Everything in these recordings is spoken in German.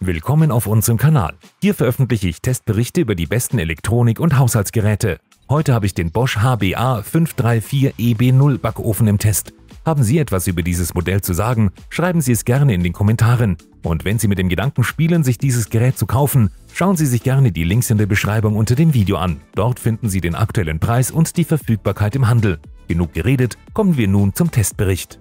Willkommen auf unserem Kanal. Hier veröffentliche ich Testberichte über die besten Elektronik- und Haushaltsgeräte. Heute habe ich den Bosch HBA 534EB0 Backofen im Test. Haben Sie etwas über dieses Modell zu sagen? Schreiben Sie es gerne in den Kommentaren. Und wenn Sie mit dem Gedanken spielen, sich dieses Gerät zu kaufen, schauen Sie sich gerne die Links in der Beschreibung unter dem Video an. Dort finden Sie den aktuellen Preis und die Verfügbarkeit im Handel. Genug geredet, kommen wir nun zum Testbericht.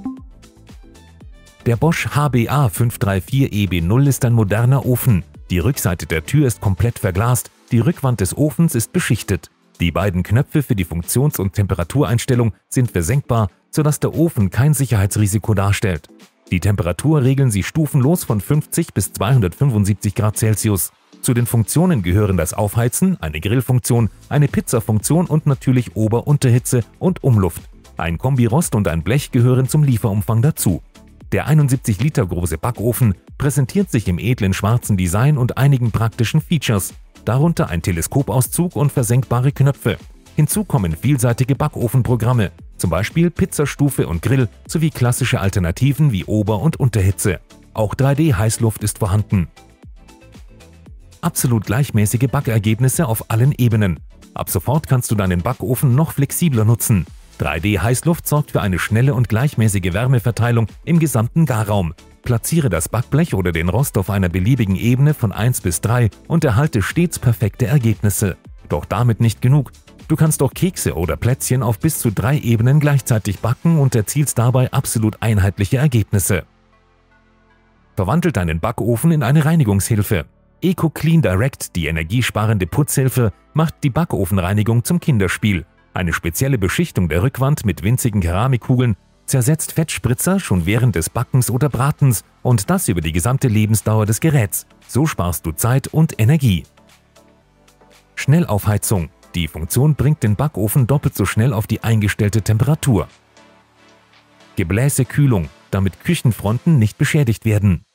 Der Bosch HBA 534EB0 ist ein moderner Ofen. Die Rückseite der Tür ist komplett verglast, die Rückwand des Ofens ist beschichtet. Die beiden Knöpfe für die Funktions- und Temperatureinstellung sind versenkbar, sodass der Ofen kein Sicherheitsrisiko darstellt. Die Temperatur regeln Sie stufenlos von 50 bis 275 Grad Celsius. Zu den Funktionen gehören das Aufheizen, eine Grillfunktion, eine Pizzafunktion und natürlich Ober-Unterhitze und Umluft. Ein Kombirost und ein Blech gehören zum Lieferumfang dazu. Der 71 Liter große Backofen präsentiert sich im edlen schwarzen Design und einigen praktischen Features, darunter ein Teleskopauszug und versenkbare Knöpfe. Hinzu kommen vielseitige Backofenprogramme, zum Beispiel Pizzastufe und Grill sowie klassische Alternativen wie Ober- und Unterhitze. Auch 3D-Heißluft ist vorhanden. Absolut gleichmäßige Backergebnisse auf allen Ebenen. Ab sofort kannst du deinen Backofen noch flexibler nutzen. 3D-Heißluft sorgt für eine schnelle und gleichmäßige Wärmeverteilung im gesamten Garraum. Platziere das Backblech oder den Rost auf einer beliebigen Ebene von 1 bis 3 und erhalte stets perfekte Ergebnisse. Doch damit nicht genug. Du kannst auch Kekse oder Plätzchen auf bis zu 3 Ebenen gleichzeitig backen und erzielst dabei absolut einheitliche Ergebnisse. Verwandle deinen Backofen in eine Reinigungshilfe. EcoClean Direct, die energiesparende Putzhilfe, macht die Backofenreinigung zum Kinderspiel. Eine spezielle Beschichtung der Rückwand mit winzigen Keramikkugeln zersetzt Fettspritzer schon während des Backens oder Bratens und das über die gesamte Lebensdauer des Geräts. So sparst du Zeit und Energie. Schnellaufheizung. Die Funktion bringt den Backofen doppelt so schnell auf die eingestellte Temperatur. Gebläsekühlung, damit Küchenfronten nicht beschädigt werden.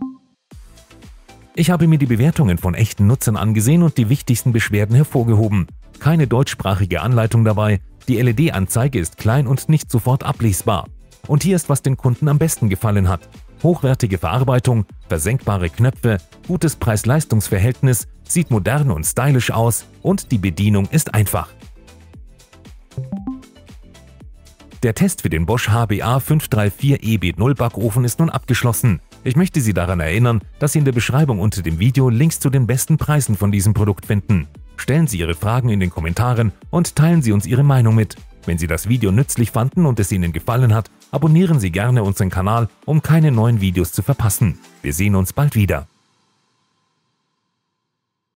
Ich habe mir die Bewertungen von echten Nutzern angesehen und die wichtigsten Beschwerden hervorgehoben. Keine deutschsprachige Anleitung dabei, die LED-Anzeige ist klein und nicht sofort ablesbar. Und hier ist, was den Kunden am besten gefallen hat. Hochwertige Verarbeitung, versenkbare Knöpfe, gutes Preis-Leistungs-Verhältnis, sieht modern und stylisch aus und die Bedienung ist einfach. Der Test für den Bosch HBA 534EB0 Backofen ist nun abgeschlossen. Ich möchte Sie daran erinnern, dass Sie in der Beschreibung unter dem Video Links zu den besten Preisen von diesem Produkt finden. Stellen Sie Ihre Fragen in den Kommentaren und teilen Sie uns Ihre Meinung mit. Wenn Sie das Video nützlich fanden und es Ihnen gefallen hat, abonnieren Sie gerne unseren Kanal, um keine neuen Videos zu verpassen. Wir sehen uns bald wieder.